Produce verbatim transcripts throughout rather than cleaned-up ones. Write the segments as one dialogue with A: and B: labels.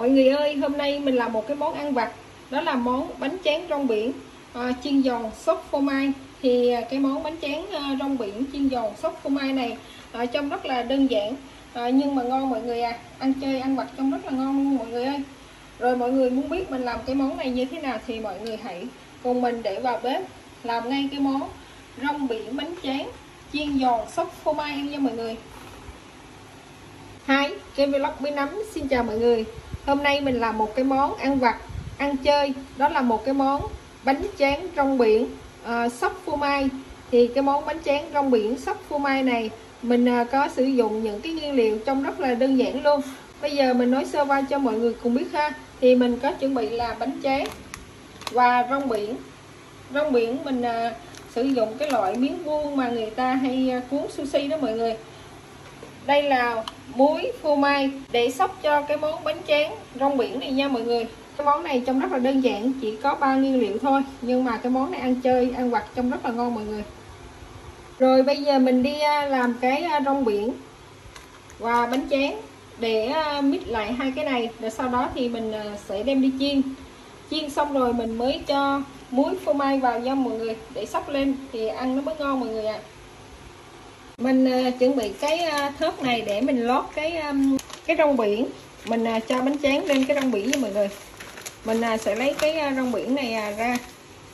A: Mọi người ơi, hôm nay mình làm một cái món ăn vặt, đó là món bánh tráng rong biển à, chiên giòn sốt phô mai. Thì cái món bánh tráng à, rong biển chiên giòn sốt phô mai này à, trông rất là đơn giản à, nhưng mà ngon mọi người à. Ăn chơi ăn vặt trông rất là ngon luôn mọi người ơi. Rồi mọi người muốn biết mình làm cái món này như thế nào thì mọi người hãy cùng mình để vào bếp làm ngay cái món rong biển bánh tráng chiên giòn sốt phô mai nha mọi người. Hi, Kem Vlog Bí Nấm xin chào mọi người. Hôm nay mình làm một cái món ăn vặt, ăn chơi, đó là một cái món bánh tráng rong biển uh, sốt phô mai. Thì cái món bánh tráng rong biển sốt phô mai này mình uh, có sử dụng những cái nguyên liệu trông rất là đơn giản luôn. Bây giờ mình nói sơ qua cho mọi người cùng biết ha. Thì mình có chuẩn bị là bánh tráng và rong biển. Rong biển mình uh, sử dụng cái loại miếng vuông mà người ta hay uh, cuốn sushi đó mọi người. Đây là muối phô mai để xóc cho cái món bánh tráng rong biển này nha mọi người. Cái món này trông rất là đơn giản, chỉ có ba nguyên liệu thôi, nhưng mà cái món này ăn chơi ăn vặt trông rất là ngon mọi người. Rồi bây giờ mình đi làm cái rong biển và bánh tráng để mix lại hai cái này, rồi sau đó thì mình sẽ đem đi chiên. Chiên xong rồi mình mới cho muối phô mai vào nha mọi người, để xóc lên thì ăn nó mới ngon mọi người ạ. À. Mình uh, chuẩn bị cái uh, thớt này để mình lót cái um, cái rong biển. Mình uh, cho bánh tráng lên cái rong biển nha mọi người. Mình uh, sẽ lấy cái uh, rong biển này uh, ra.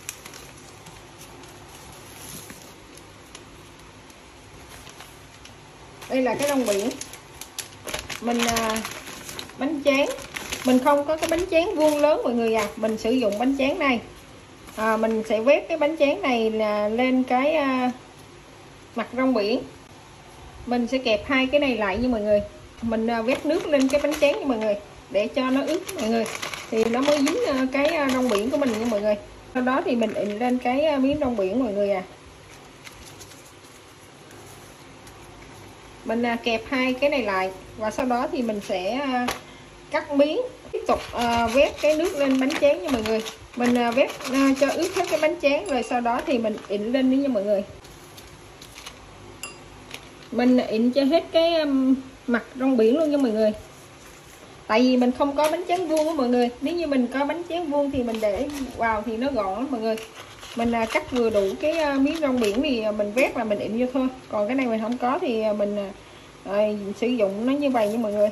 A: Đây là cái rong biển. Mình uh, bánh tráng mình không có cái bánh tráng vuông lớn mọi người à. Mình sử dụng bánh tráng này. À, mình sẽ vét cái bánh tráng này là lên cái uh, mặt rong biển. Mình sẽ kẹp hai cái này lại nha mọi người. Mình vét nước lên cái bánh tráng nha mọi người, để cho nó ướt mọi người, thì nó mới dính cái rong biển của mình nha mọi người. Sau đó thì mình ịn lên cái miếng rong biển mọi người à. Mình kẹp hai cái này lại và sau đó thì mình sẽ cắt miếng, tiếp tục vét cái nước lên bánh tráng nha mọi người. Mình vét cho ướt hết cái bánh tráng, rồi sau đó thì mình ịn lên đi nha mọi người. Mình ịn cho hết cái um, mặt rong biển luôn nha mọi người. Tại vì mình không có bánh tráng vuông đó mọi người. Nếu như mình có bánh tráng vuông thì mình để vào thì nó gọn lắm mọi người. Mình uh, cắt vừa đủ cái uh, miếng rong biển thì mình vét là mình ịn vô thôi. Còn cái này mình không có thì mình uh, sử dụng nó như vậy nha mọi người.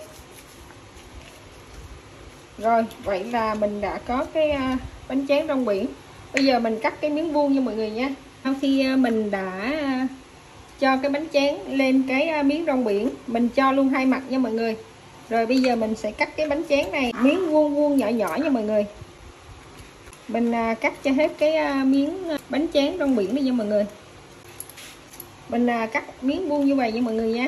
A: Rồi vậy là mình đã có cái uh, bánh tráng rong biển. Bây giờ mình cắt cái miếng vuông nha mọi người nha. Sau khi uh, mình đã uh, cho cái bánh tráng lên cái miếng rong biển, mình cho luôn hai mặt nha mọi người. Rồi bây giờ mình sẽ cắt cái bánh tráng này miếng vuông vuông nhỏ nhỏ nha mọi người. Mình cắt cho hết cái miếng bánh tráng rong biển này nha mọi người. Mình cắt miếng vuông như vậy nha mọi người nha.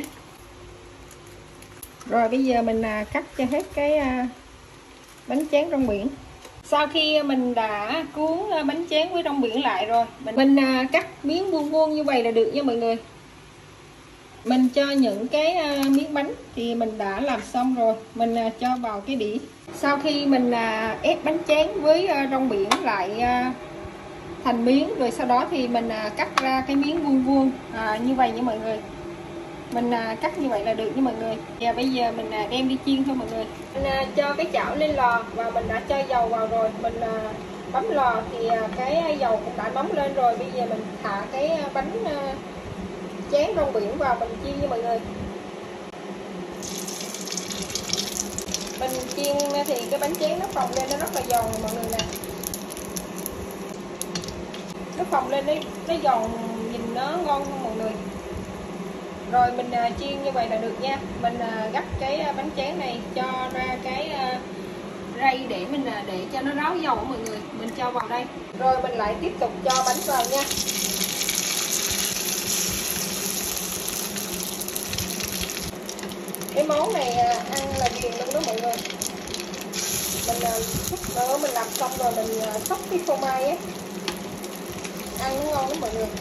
A: Rồi bây giờ mình cắt cho hết cái bánh tráng rong biển. Sau khi mình đã cuốn bánh tráng với rong biển lại rồi, mình, mình cắt miếng vuông vuông như vậy là được nha mọi người. Mình cho những cái uh, miếng bánh thì mình đã làm xong rồi, mình uh, cho vào cái đĩa. Sau khi mình uh, ép bánh tráng với uh, rong biển lại uh, thành miếng, rồi sau đó thì mình uh, cắt ra cái miếng vuông vuông uh, như vậy nha mọi người. Mình uh, cắt như vậy là được nha mọi người. Và bây giờ mình uh, đem đi chiên thôi mọi người. Mình uh, cho cái chảo lên lò và mình đã cho dầu vào rồi. Mình uh, bấm lò thì uh, cái dầu cũng đã nóng lên rồi. Bây giờ mình thả cái uh, bánh uh, tráng rong biển vào mình chiên nha mọi người. Mình chiên thì cái bánh tráng nó phồng lên nó rất là giòn mọi người nè. Nó phồng lên đấy, nó giòn nhìn nó ngon không mọi người. Rồi mình uh, chiên như vậy là được nha. Mình uh, gấp cái uh, bánh tráng này cho ra cái uh, rây để mình uh, để cho nó ráo dầu mọi người. Mình cho vào đây. Rồi mình lại tiếp tục cho bánh vào nha. Cái món này ăn là ghiền luôn đó mọi người. Mình chút nữa mình làm xong rồi mình xóc cái phô mai á, ăn nó ngon lắm mọi người.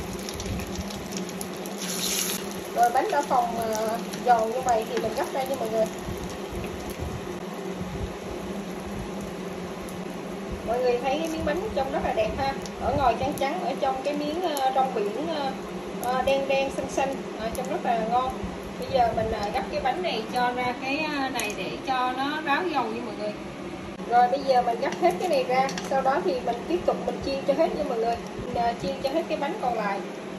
A: Rồi bánh đã phồng giòn như vậy thì mình gấp ra nha mọi người. Mọi người thấy cái miếng bánh trông rất là đẹp ha. Ở ngoài trắng trắng, ở trong cái miếng rong biển đen đen xanh xanh, trông rất là ngon. Bây giờ mình gấp cái bánh này cho ra cái này để cho nó ráo dầu nha mọi người. Rồi bây giờ mình gấp hết cái này ra, sau đó thì mình tiếp tục mình chiên cho hết nha mọi người. Mình chiên cho hết cái bánh còn lại.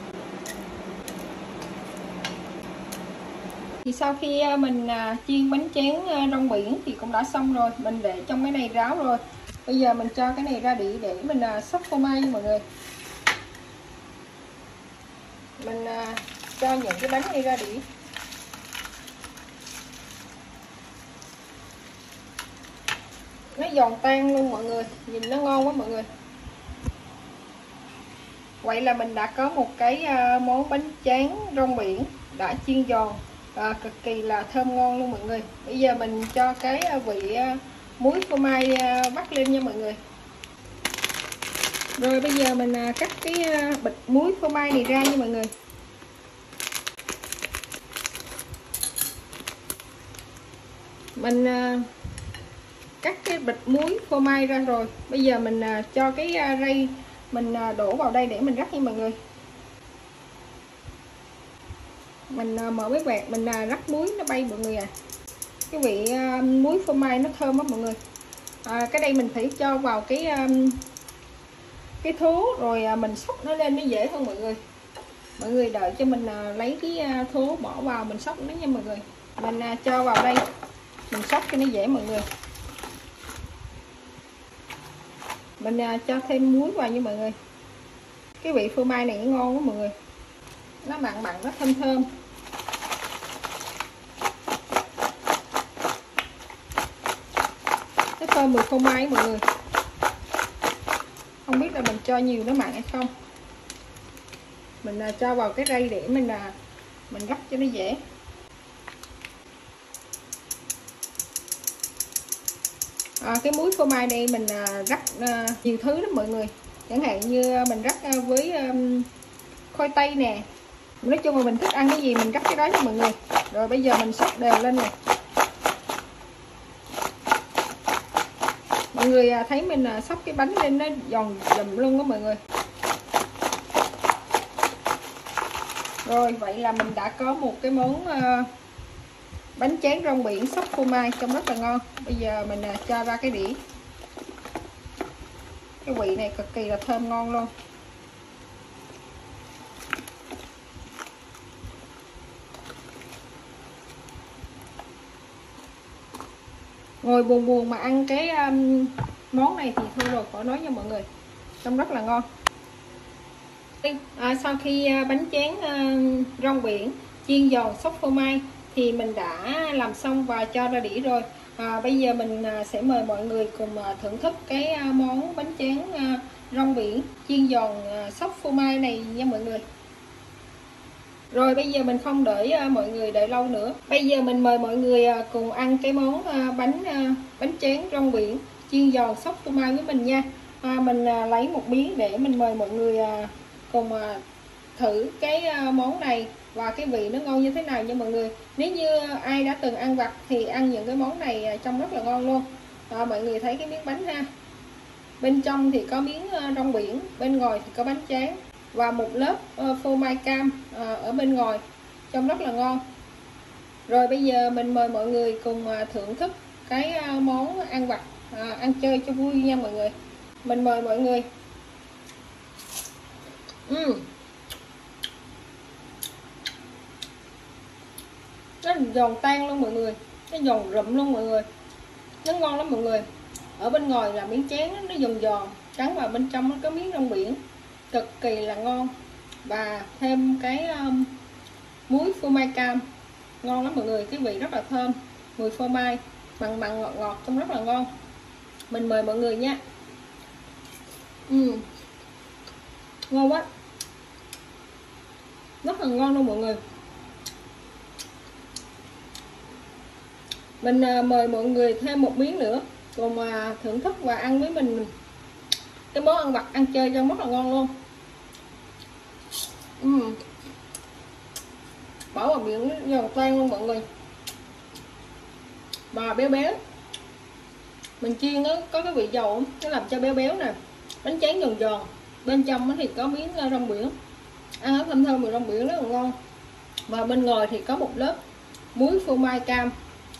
A: Thì sau khi mình chiên bánh tráng rong biển thì cũng đã xong rồi, mình để trong cái này ráo rồi. Bây giờ mình cho cái này ra đĩa để mình xóc phô mai nha mọi người. Mình cho những cái bánh này ra đĩa. Nó giòn tan luôn mọi người, nhìn nó ngon quá mọi người. Vậy là mình đã có một cái món bánh tráng rong biển đã chiên giòn, à, cực kỳ là thơm ngon luôn mọi người. Bây giờ mình cho cái vị muối phô mai vắt lên nha mọi người. Rồi bây giờ mình cắt cái bịch muối phô mai này ra nha mọi người. Mình cắt cái bịch muối phô mai ra rồi. Bây giờ mình cho cái rây mình đổ vào đây để mình rắc nha mọi người. Mình mở bếp quạt mình rắc muối nó bay mọi người à. Cái vị muối phô mai nó thơm lắm mọi người. À, cái đây mình phải cho vào cái cái thố rồi mình xóc nó lên nó dễ hơn mọi người. Mọi người đợi cho mình lấy cái thố bỏ vào mình xóc nó nha mọi người. Mình cho vào đây mình xóc cho nó dễ mọi người. Mình cho thêm muối vào nha mọi người. Cái vị phô mai này ngon quá mọi người, nó mặn mặn nó thơm thơm. Cái thơm mùi phô mai mọi người. Không biết là mình cho nhiều nó mặn hay không. Mình cho vào cái rây để mình mình gấp cho nó dễ. À, cái muối phô mai này mình rắc nhiều thứ lắm mọi người. Chẳng hạn như mình rắc với khoai tây nè. Nói chung là mình thích ăn cái gì mình rắc cái đó cho mọi người. Rồi bây giờ mình xóc đều lên nè. Mọi người thấy mình xóc cái bánh lên nó giòn giùm luôn đó mọi người. Rồi vậy là mình đã có một cái món bánh tráng rong biển xóc phô mai trông rất là ngon. Bây giờ mình cho ra cái đĩa. Cái vị này cực kỳ là thơm ngon luôn. Ngồi buồn buồn mà ăn cái um, món này thì thôi rồi khỏi nói nha mọi người. Trông rất là ngon. À, sau khi bánh tráng uh, rong biển chiên giòn xóc phô mai thì mình đã làm xong và cho ra đĩa rồi. À, bây giờ mình sẽ mời mọi người cùng thưởng thức cái món bánh tráng rong biển chiên giòn xóc phô mai này nha mọi người. Rồi bây giờ mình không để mọi người đợi lâu nữa. Bây giờ mình mời mọi người cùng ăn cái món bánh bánh tráng rong biển chiên giòn xóc phô mai với mình nha. À, mình lấy một miếng để mình mời mọi người cùng thử cái món này và cái vị nó ngon như thế nào nha mọi người. Nếu như ai đã từng ăn vặt thì ăn những cái món này trông rất là ngon luôn. À, mọi người thấy cái miếng bánh ha, bên trong thì có miếng rong biển, bên ngoài thì có bánh tráng và một lớp phô mai cam ở bên ngoài, trông rất là ngon. Rồi bây giờ mình mời mọi người cùng thưởng thức cái món ăn vặt, à, ăn chơi cho vui nha mọi người. Mình mời mọi người. uhm. Nó giòn tan luôn mọi người, nó giòn rụm luôn mọi người, nó ngon lắm mọi người. Ở bên ngoài là miếng tráng nó giòn giòn trắng và bên trong nó có miếng rong biển, cực kỳ là ngon. Và thêm cái um, muối phô mai cam, ngon lắm mọi người. Cái vị rất là thơm, mùi phô mai mặn mặn ngọt ngọt trông rất là ngon. Mình mời mọi người nha. uhm. Ngon quá, rất là ngon luôn mọi người. Mình mời mọi người thêm một miếng nữa cùng thưởng thức và ăn với mình cái món ăn vặt ăn chơi cho rất là ngon luôn. uhm. Bỏ vào miệng giòn tan luôn mọi người, và béo béo. Mình chiên nó có cái vị dầu nó làm cho béo béo nè. Bánh tráng giòn giòn, bên trong thì có miếng rong biển, ăn nó thơm thơm mùi rong biển rất là ngon. Và bên ngoài thì có một lớp muối phô mai cam,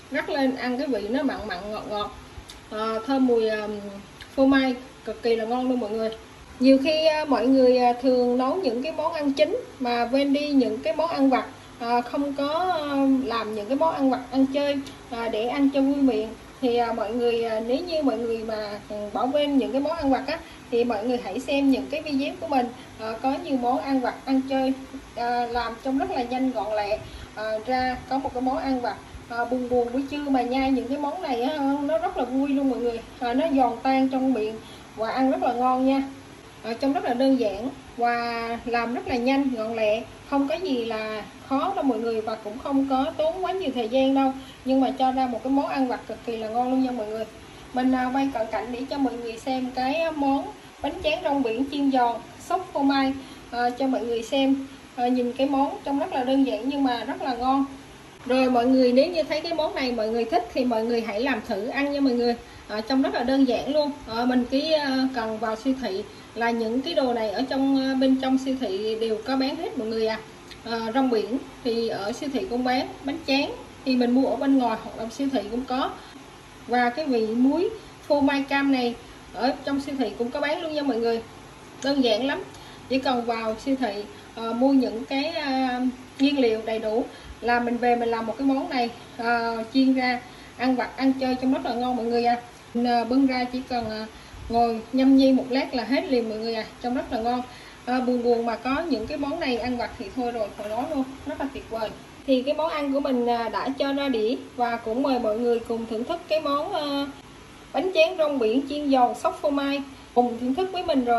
A: rắc lên ăn cái vị nó mặn mặn ngọt ngọt, à, thơm mùi à, phô mai, cực kỳ là ngon luôn mọi người. Nhiều khi à, mọi người à, thường nấu những cái món ăn chính mà quên đi những cái món ăn vặt, à, không có à, làm những cái món ăn vặt ăn chơi à, để ăn cho vui miệng. Thì à, mọi người à, nếu như mọi người mà bỏ quên những cái món ăn vặt á, thì mọi người hãy xem những cái video của mình, à, có nhiều món ăn vặt ăn chơi à, làm trong rất là nhanh gọn lẹ, à, ra có một cái món ăn vặt à, buồn buồn buổi trưa mà nhai những cái món này á, nó rất là vui luôn mọi người, à, nó giòn tan trong miệng và ăn rất là ngon nha. À, trông rất là đơn giản và làm rất là nhanh gọn lẹ, không có gì là khó đâu mọi người, và cũng không có tốn quá nhiều thời gian đâu, nhưng mà cho ra một cái món ăn vặt cực kỳ là ngon luôn nha mọi người. Mình à, quay cận cảnh để cho mọi người xem cái món bánh tráng rong biển chiên giòn sốt phô mai à, cho mọi người xem. À, nhìn cái món trông rất là đơn giản nhưng mà rất là ngon. Rồi mọi người, nếu như thấy cái món này mọi người thích thì mọi người hãy làm thử ăn nha mọi người. À, trông rất là đơn giản luôn. À, mình chỉ cần vào siêu thị là những cái đồ này ở trong bên trong siêu thị đều có bán hết mọi người à. À, rong biển thì ở siêu thị cũng bán, bánh tráng thì mình mua ở bên ngoài hoặc là siêu thị cũng có, và cái vị muối phô mai cam này ở trong siêu thị cũng có bán luôn nha mọi người. Đơn giản lắm, chỉ cần vào siêu thị uh, mua những cái uh, nguyên liệu đầy đủ là mình về mình làm một cái món này, uh, chiên ra ăn vặt ăn chơi trong rất là ngon mọi người à. Mình, uh, bưng ra chỉ cần uh, ngồi nhâm nhi một lát là hết liền mọi người à, trông rất là ngon. À, buồn buồn mà có những cái món này ăn vặt thì thôi rồi, khỏi nói luôn, rất là tuyệt vời. Thì cái món ăn của mình đã cho ra đĩa và cũng mời mọi người cùng thưởng thức cái món uh, bánh tráng rong biển chiên giòn sốt phô mai, cùng thưởng thức với mình rồi.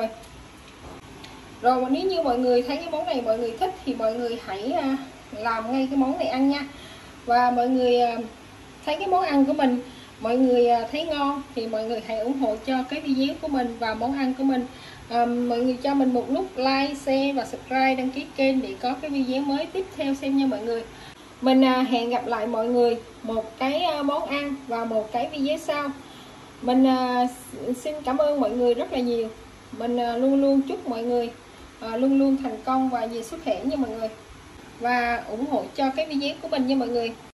A: Rồi nếu như mọi người thấy cái món này mọi người thích thì mọi người hãy uh, làm ngay cái món này ăn nha. Và mọi người uh, thấy cái món ăn của mình mọi người uh, thấy ngon thì mọi người hãy ủng hộ cho cái video của mình và món ăn của mình. À, mọi người cho mình một nút like, share và subscribe, đăng ký kênh để có cái video mới tiếp theo xem nha mọi người. Mình à, hẹn gặp lại mọi người một cái à, món ăn và một cái video sau. Mình à, xin cảm ơn mọi người rất là nhiều. Mình à, luôn luôn chúc mọi người à, luôn luôn thành công và nhiều sức khỏe nha mọi người, và ủng hộ cho cái video của mình nha mọi người.